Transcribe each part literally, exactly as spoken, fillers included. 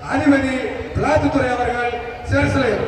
அதிபதி விளாத்துத்துறை அவர்கள் சேர்சலையும்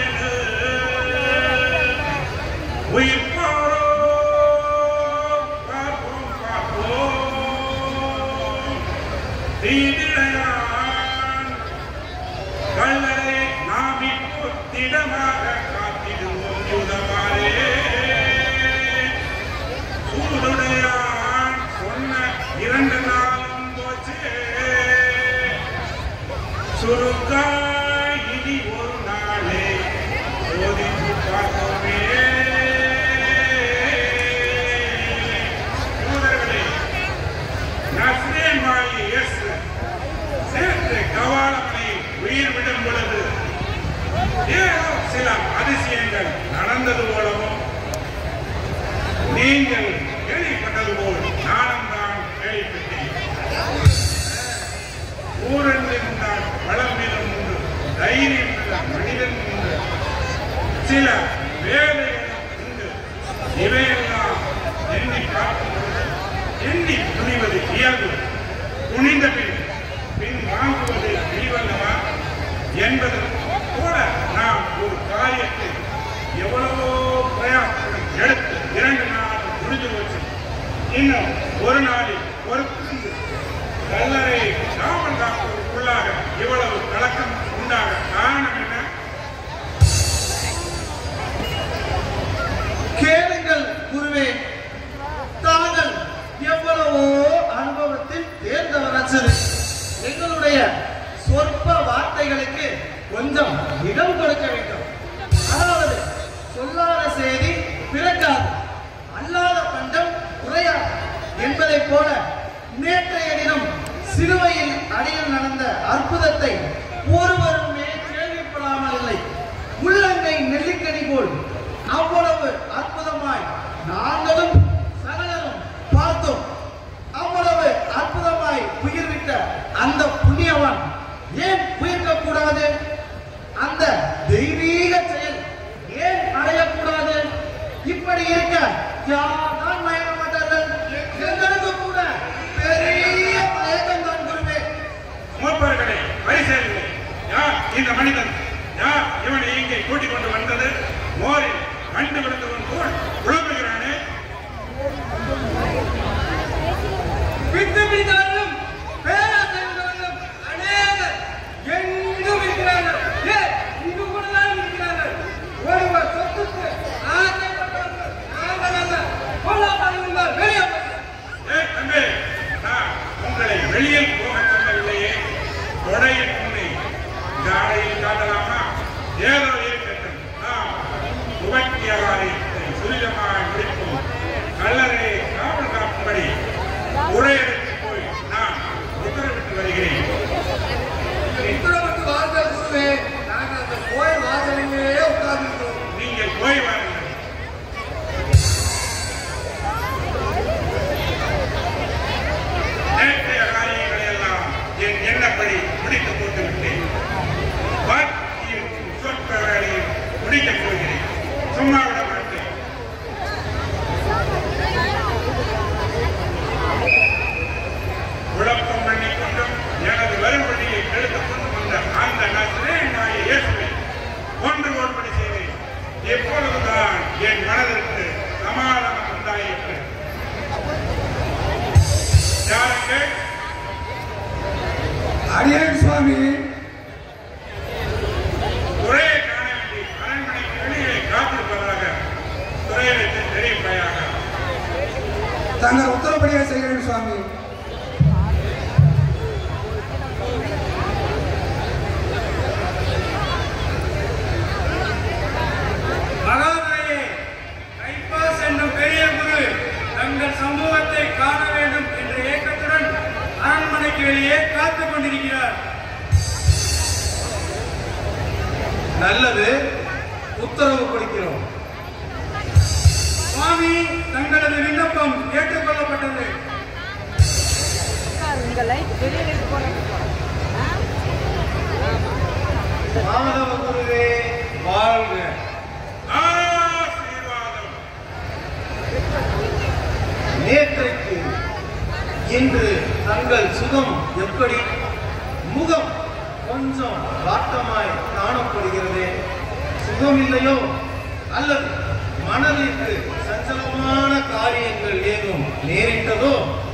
We ஒருக்கால் இனி ஒரு நாளே சோதித்து பார்ப்போமே. யூதர்களே, நசரேயன் வாயி இயேசு சேர்த்து கவாலமனை உயிர் விடும் பொழுது ஏதோ சில அதிசயங்கள் நடந்தது போலவும் நீங்கள் கேள்விப்பட்டது போல் நானும் தான் கேள்விப்பட்டேன். ஊரன் இருந்தால் வளமிலும் உண்டு, தைரியம் மனிதன் உண்டு, சில வேலைகளும் உண்டு. இவையெல்லாம் எண்ணி பார்க்கும்போது எண்ணி துணிவது இயல்பு. துணிந்த பின் பின் வாங்குவது இழிவல்லவா என்பது போல நாம் ஒரு காரியத்தை எவ்வளவோ பிரயாசத்துடன் எடுத்து இரண்டு நாள் முடிஞ்சு வச்சு இன்னும் ஒரு நாளில் ஒரு கல்லறை காவல் காப்பதற்குள்ளாக இவ்வளவு கலக்கம் உண்டாக காரணம் என்ன? கேளுங்கள் குருவே, தாங்கள் எவ்வளவோ அனுபவத்தில் தேர்ந்தவராச்சது. எங்களுடைய சொற்ப வார்த்தைகளுக்கு கொஞ்சம் இடம் கொடுக்க வேண்டும். அதாவது சொல்லாத செய்தி பிறக்காது, அல்லாத பண்டம் குறையாது என்பதைப் போல நேற்றைய தினம் சிலுவையில் அடியில் நடந்த அற்புதத்தை ஒருவருமே கேள்விப்படாமல் இல்லை. உள்ளங்கை நெல்லிக்கனி போல் அவ்வளவு அற்புதமாய் நாங்களும் சகலரும் பார்த்தோம். அவ்வளவு அற்புதமாய் உயிர்விட்ட அந்த புண்ணியவான் ஏன் உயிர்க்க கூடாது? அந்த தெய்வீக செயல் ஏன் அடையக்கூடாது? இப்படி இருக்க யார்தான் மயங்க மாட்டார்கள்? எங்களுக்கு கூட பெரிய மயக்கம் தான் குருவே. மூப்பர்களே, பரிசேயர்களே, யார் இந்த மனிதன்? யார் இவனை இங்கே கூட்டிக் கொண்டு வந்தது? மோரில் கண்டு விழுந்தவன் போல் புலம்புகிறானே. விட்டு பிடித்தவர்களும் பேராசையுள்ளவர்களும் அநேகர் எங்கும் இருக்கிறார்கள். ஏன் இங்கு கூட தான் இருக்கிறார்கள். ஒருவர் சொத்துக்கு ஆசைப்பட்டவர்கள் நாங்கள் அல்ல. கொல்லாமல் வெளியே ஏய் தம்பி, நான் உங்களை வெளியில் போக சொல்லவில்லையே. கொடையின் முன்னே காலையில் காட்டலாமா? ஏதோ இருக்கட்டும், நாம் உபத்திய காரியத்தை சுரிதமாக முடிப்போம். கல்லறையை காவல் காக்கும்படி உரையெடுத்து போய் நான் உத்தரவிட்டு வருகிறேன். உத்தரவிட்டு வாருங்கள் குருவே. நாங்கள் அந்த கோயில் வாசலிலேயே உட்கார்ந்திருக்கிறோம். நீங்கள் போய் வாருங்கள். நேற்றைய காரியங்களை எல்லாம் என் எண்ணப்படி முடித்து போட்டு விட்டேன். பாக்கியின் சொற்ப வேலையை முடிக்கப் போகிறேன். சும்மா விட மாட்டேன். குழப்பம் பண்ணிக்கொண்டும் எனது வரும்படியை எடுத்துக் கொண்டு வந்த அந்த நசரேயன் நாயை இயேசுவை ஒன்று கோட்படி செய்தேன். எப்பொழுதுதான் என் மனதிற்கு சமாதானம் உண்டாயிற்று. யாருக்கு? அடியேன் சுவாமி. துறையை காண வேண்டி அரண்மனைக்கு வெளியே காத்திருப்பதாக துறையிற்கு தெரிவிப்பாயாக. தங்கள் உத்தரப்படியே செய்கிறேன் சுவாமி. மகாதுரையே, கைப்பாஸ் என்னும் பெரிய குரு தங்கள் சமூகத்தை காண வேண்டும் என்ற ஏக்கத்துடன் அரண்மனைக்கு வெளியே காத்துக் கொண்டிருக்கிறார். நல்லது, உத்தரவு கொடுக்கிறோம். சுவாமி, தங்களது விண்ணப்பம் ஏற்றுக்கொள்ளப்பட்டது. மாதவ குருவே வாழ்க. ஆசீர்வாதம். நேற்றைக்கு இன்று தங்கள் சுகம் எப்படி? முகம் கொஞ்சம் வாட்டமாய் காணப்படுகிறது. சுகம் இல்லையோ அல்லது மனதிற்கு சஞ்சலமான காரியங்கள் ஏதும் நேரிட்டதோ?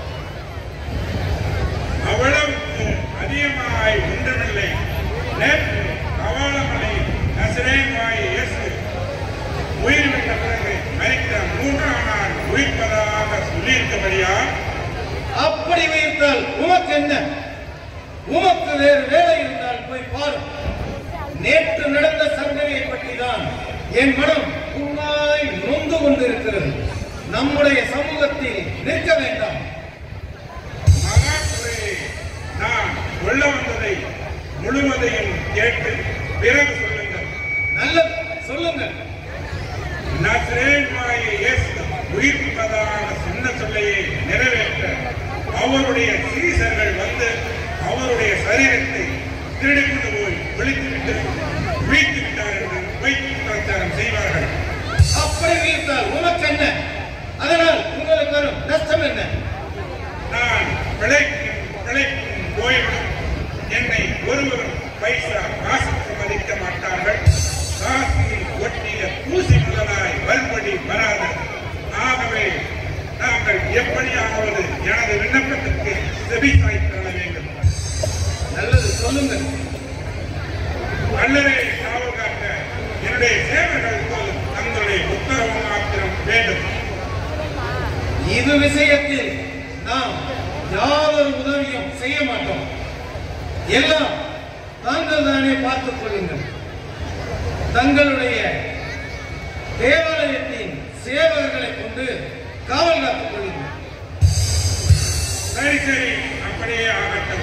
அவ்வளவுக்கு அதிகமாய் ஒன்றுமில்லை. நேற்று கவாலமலை நசரேயன் வாயி இயேசு உயிர் விட்ட பிறகு மரித்த மூன்றாம் நாள் உயிர்ப்பதாக சொல்லியிருக்கபடியா? அப்படி வைத்தால் உமக்கு என்ன? உமக்கு வேறு வேலை இருந்தால் நம்மை பாரும். நேற்று நடந்த சங்கதியை பற்றி தான் என் மனம் உண்மாய் நொந்து கொண்டிருக்கிறது. நம்முடைய சமூகத்தில் நிற்க வேண்டாம். மகாத்துறையே, நான் சொல்ல வந்ததை முழுவதையும் கேட்டு பிறகு சொல்லுங்கள். நல்ல சொல்லுங்கள். நசரேயனாகிய இயேசு உயிர்ப்பதாக சொன்ன சொல்லையை நிறைவேற்ற அவருடைய சீசர்கள் வந்து அவருடைய சரீரத்தை திருடிக்கொண்டு போய் ஒழித்துவிட்டு வீழ்த்து விட்டார் என்று வைத்து பிரச்சாரம் செய்வார்கள். அப்படி வீழ்த்தால் உனக்கு என்ன? அதனால் உங்களுக்கு வரும் நஷ்டம் என்ன? நான் பிழைக்கும் பிழைக்கும் போய்விடும். என்னை ஒருவரும் பைசா காசுக்கு மதிக்க மாட்டார்கள். காசில் ஒட்டிய தூசி முதலாய் மறுபடி வராது. ஆகவே நாங்கள் எப்படியாவது எனது விண்ணப்பத்திற்கு செவி சாய்த்தர வேண்டும். நல்லது, சொல்லுங்கள். அல்லவே காவல் காக்க என்னுடைய சேவர்கள் போதும் தங்களுடைய உத்தரவு மாத்திரம் வேண்டும். இது விஷயத்தில் நாம் யாதொரு உதவியும் செய்ய மாட்டோம். எல்லாம் தாங்கள் தானே பார்த்துக் கொள்ளுங்கள். தங்களுடைய தேவாலயத்தின் சேவகர்களை கொண்டு காவல் காத்துக் கொள்ளுங்கள். சரி சரி, அப்படியே ஆகட்டும்.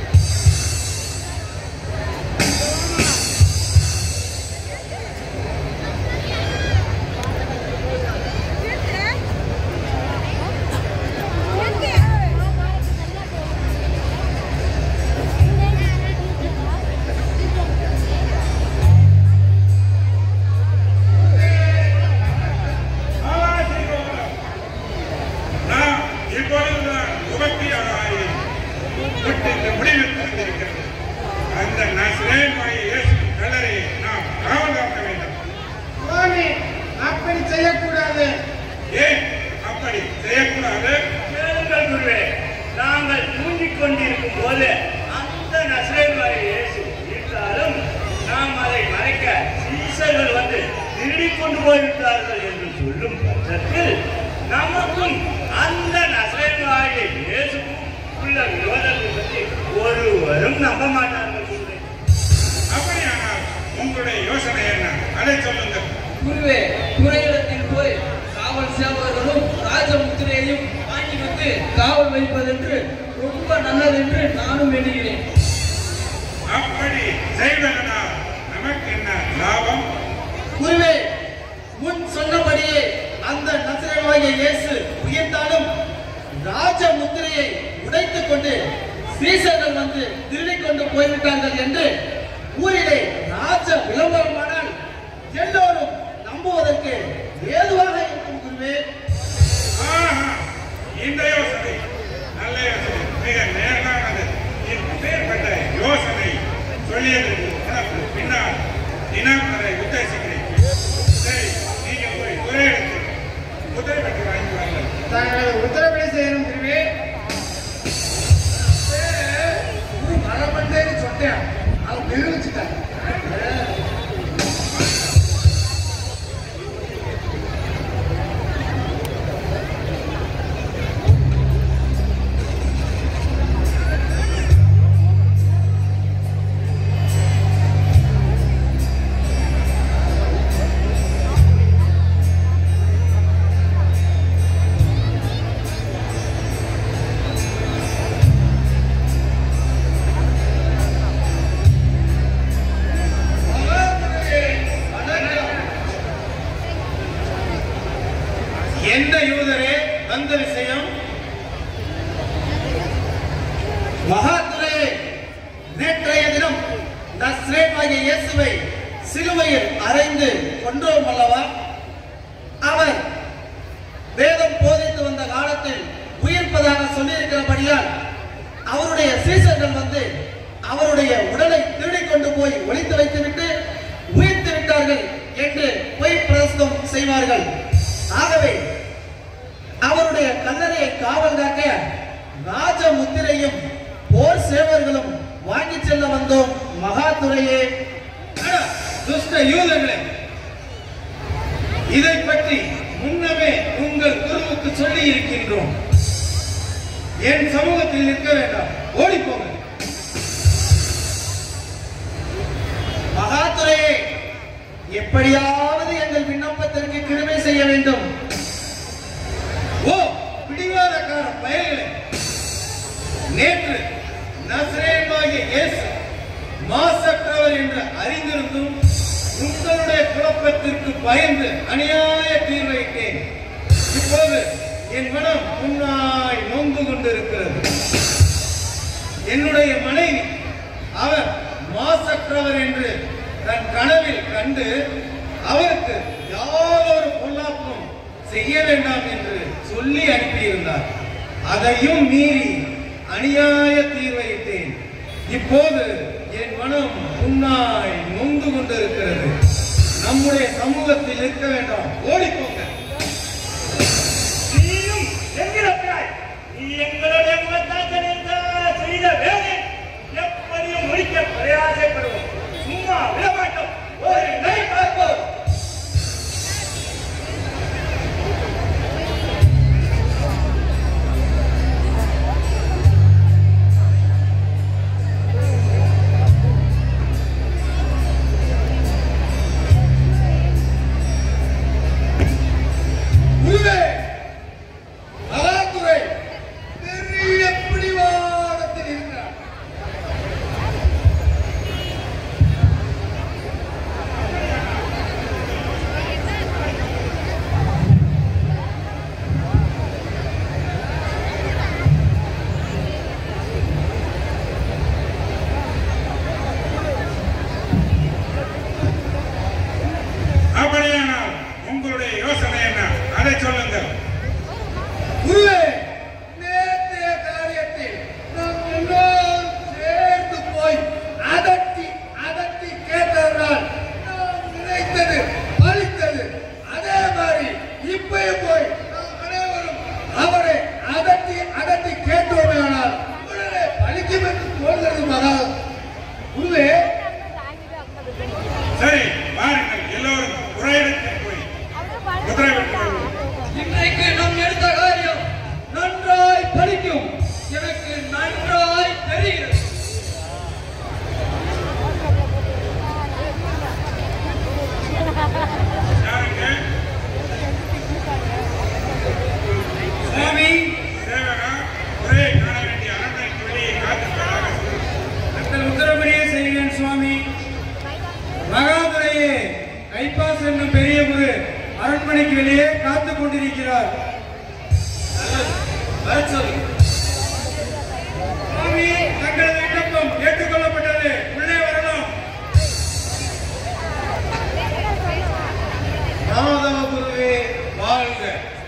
அப்படி செய்யக்கூடாது. ஏன் அப்படி செய்யக்கூடாது? நாங்கள் தூங்கிக் கொண்டிருக்கும் போது அந்த நசரேயனாகிய இயேசு இருந்தாலும் நாம் அதை மறைக்க சீசர்கள் வந்து திருடிக் கொண்டு போய்விட்டார்கள் என்று சொல்லும் பட்சத்தில் நமக்கும் அந்த நசரேயனாகிய இயேசுக்கும் உள்ள விரோதத்தை பற்றி ஒருவரும் நம்ப மாட்டார்கள். அப்படியானால் உங்களுடைய யோசனை என்ன? அதை சொல்லுங்கள். குருவே, துறையிடத்தில் போய் காவல் சேவகர்களும் ராஜமுத்திரையையும் வாங்கி வந்து காவல் வைப்பதென்று ரொம்ப நல்லது என்று நானும் எண்ணுகிறேன். அப்படி செய்வதனால் நமக்கு என்ன லாபம்? குருவே, முன் சொன்னபடியே அந்த நசரேயனாகிய இயேசு உயிர்த்தாலும் ராஜமுத்திரையை உடைத்துக் கொண்டு சீசர்கள் வந்து திருடிக் கொண்டு போய்விட்டார்கள் என்று ஊரிலே ராஜ விளம்பரமானால் எல்லோரும் நம்புவதற்கு ஏதுவாக இருக்கும். குருவே, இந்த யோசனை நல்ல யோசனை, மிக நேரானது. இப்பேற்பட்ட யோசனை சொல்லியதற்கு உனக்கு பின்னால் தினம் வரை உத்தேசிக்கிறேன். சரி, நீங்க போய் ஒரே இடத்தில் குதிரை வெட்டி வாங்கி வாங்க. தாங்கள் உத்தரப்படி செய்யணும். குருவே, மரமண்டேன்னு சொன்னேன், அதை நிரூபிச்சுட்டாங்க. என்ன யூதரே அந்த விஷயம்? மகாத்துரையே, நேற்றைய தினம் நசரேயனாகிய இயேசுவை சிலுவையில் அறைந்து கொன்றோம் அல்லவா? அவர் வேதம் போதித்து வந்த காலத்தில் உயிர்ப்பதாக சொல்லியிருக்கிறபடியால் அவருடைய சீசர்கள் வந்து அவருடைய உடலை திருடிக் கொண்டு போய் ஒளித்து வைத்துவிட்டு உயிர்த்து விட்டார்கள் என்று பொய் பிரசங்கம் செய்வார்கள். ஆகவே அவருடைய கல்லறையை காவல் காக்க ராஜ முத்திரையும் போர் சேவர்களும் வாங்கி செல்ல வந்தோம் மகாதுரையே. துஷ்ட யூதர்களே, இதை பற்றி முன்னமே உங்கள் குருவுக்கு சொல்லி இருக்கின்றோம். என் சமூகத்தில் நிற்க வேண்டாம், ஓடிப்போங்க. மகாதுரையே, எப்படியாவது எங்கள் விண்ணப்பத்திற்கு கிருபை செய்ய வேண்டும். ஓ பிடிவாதக்கார பயல்களே, நேற்று நசரேயனாகிய இயேசு மாசற்றவர் என்று அறிந்திருந்தும் உங்களுடைய குழப்பத்திற்கு பயந்து அநியாய தீர்வையிட்டேன். இப்போது என் மனம் உன்னாய் நொந்து கொண்டிருக்கிறது. என்னுடைய மனைவி அவர் மாசற்றவர் என்று தன் கனவில் கண்டு அவருக்கு யாதொரு பொல்லாப்பும் செய்ய வேண்டாம் என்று சொல்லி அனுப்பியிருந்தார். அதையும் மீறி அநியாய தீர்வையிட்டேன். இப்போது என் மனம் உன்னாய் நொந்து கொண்டிருக்கிறது. நம்முடைய சமூகத்தில் இருக்க வேண்டாம், ஓடிப்போங்க. நீயும் என்கிறாய், நீ எங்களுடைய முகத்தால் செய்த வேலை எப்படியும் முடிக்க பிரயாசப்படுவோம். சும்மா விடமாட்டோம். ஒரு நை பார்ப்போம். அரண்மனைக்கு வெளியே காத்துக் கொண்டிருக்கிறார். சுவாமி, தங்களது விண்ணப்பம் ஏற்றுக்கொள்ளப்பட்டது. உள்ளே வரலாம். மாதவ குருவே வாழ்க.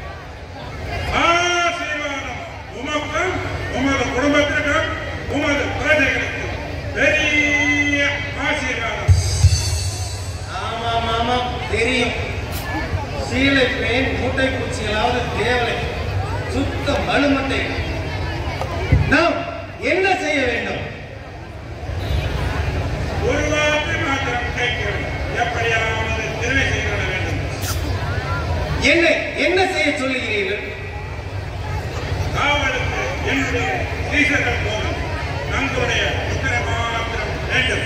ஆசீர்வாதம் உமக்கும் உமது குடும்பத்திற்கும் உமது பிரஜைகளுக்கும் பெரிய ஆசீர்வாதம். ஆமாம் ஆமாம் தெரியும். சீலை பேன் மூட்டை பூச்சிகளாவது தேவலை சுத்த மழுமட்டை. நாம் என்ன செய்ய வேண்டும்? ஒரு வார்த்தை மாத்திரம் கேட்கிறோம். எப்படியாவது திருவை செய்ய வேண்டும். என்ன என்ன செய்ய சொல்லுகிறீர்கள்? காவலுக்கு என்னுடைய சீசர்கள் போகும். தங்களுடைய உத்தரவு மாத்திரம் வேண்டும்.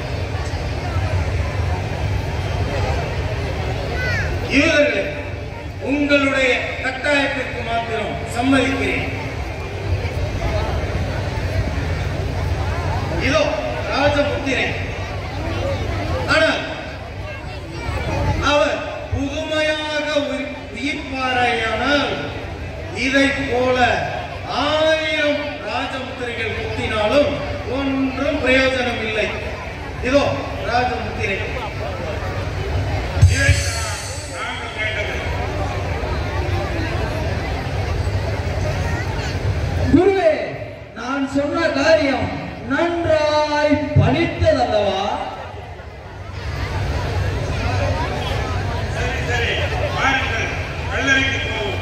யூதர்களே, உங்களுடைய கட்டாயத்திற்கு மாத்திரம் சம்மதிக்கிறேன். இதோ ராஜபுத்திரே. ஆனால் அவர் புதுமையாக உயிர்ப்பாரையானால் இதை போல ஆயிரம் ராஜமுத்திரைகள் குத்தினாலும் ஒன்றும் பிரயோஜனம் இல்லை. இதோ ராஜமுத்திரை. குருவே, நான் சொன்ன காரியம் நன்றாய் பலித்ததல்லவா? சரி சரி, வாருங்கள், கல்லறைக்கு போவோம்.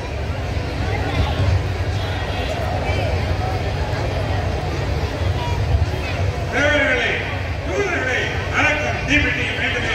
தேவர்களே, யூதர்களே, அரக்கம் தீபிட்டிக்க வேண்டுமே.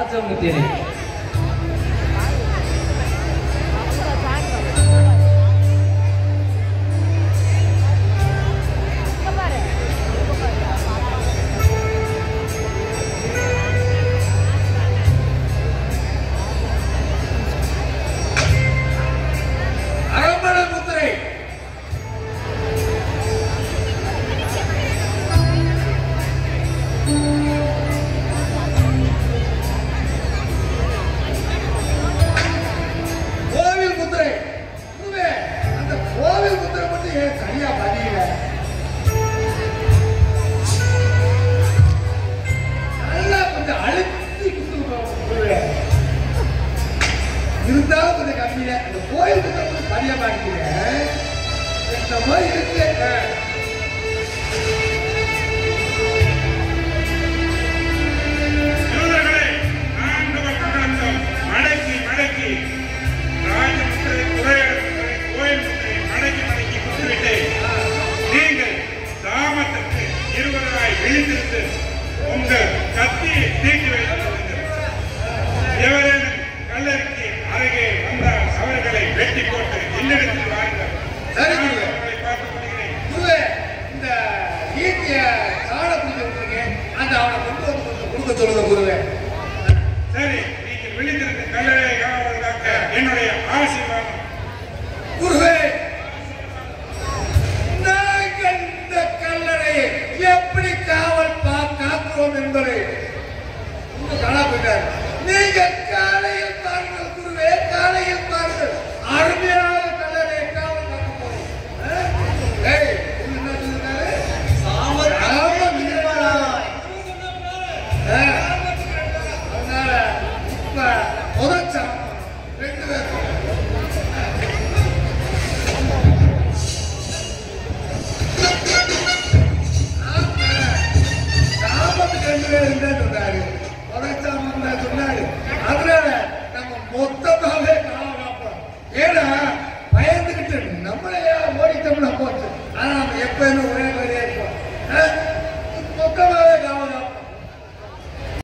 ராஜமுத்திரை. இருந்தாலும் கொஞ்சம் கம்மியில அந்த கோயில் சரியா பாக்கிறீங்க இந்த மாதிரி இருக்கு. மடக்கி மடக்கி ராஜமுத்திரை துறையரசரை கோயில் முத்திரை மடக்கி மடக்கி கொடுத்துவிட்டு நீங்கள் தாமத்துக்கு இருவராய் விழித்திருந்து உங்கள் கத்தியை தீட்டி வைத்து எவரேனும் கல்லறைக்கு அருகே வந்தால் அவர்களை வெட்டி போட்டு இல்லிடத்தில் வாழ்ந்தார். அவர்களை பார்த்துக் கொள்கிறேன். இந்த ஈட்டிய சாண பிடிச்சிருக்கீங்க அந்த அவனை கொண்டு வந்து கொஞ்சம் கொடுக்க சொல்லுங்க குருவே. சரி, நீங்கள் விழித்திருந்த கல்லறையை காவல்காக்க என்னுடைய ஆசீர்வாதம். குருவே, நாங்கள் இந்த கல்லறையை எப்படி காவல் காக்கிறோம் என்பதை காண போயிட்டார். நீங்கள்